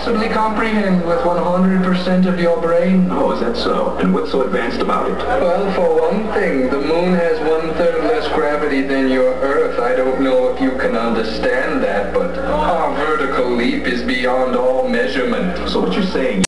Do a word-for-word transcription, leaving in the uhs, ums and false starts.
possibly comprehend with one hundred percent of your brain. Oh, is that so? And what's so advanced about it? Well, for one thing, the moon has one-third less gravity than your Earth. I don't know if you can understand that, but our vertical leap is beyond all measurement. So what you're saying...